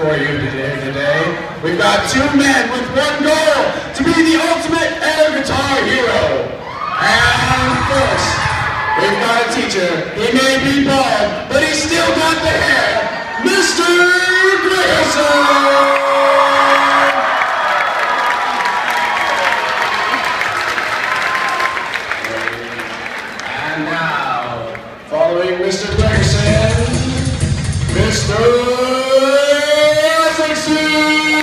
for you today. We've got two men with one goal, to be the ultimate air guitar hero. And first, we've got a teacher. He may be bald, but he's still got the hair. Mr. Gregerson! And now, following Mr. Gregerson, Mr. Isaacson!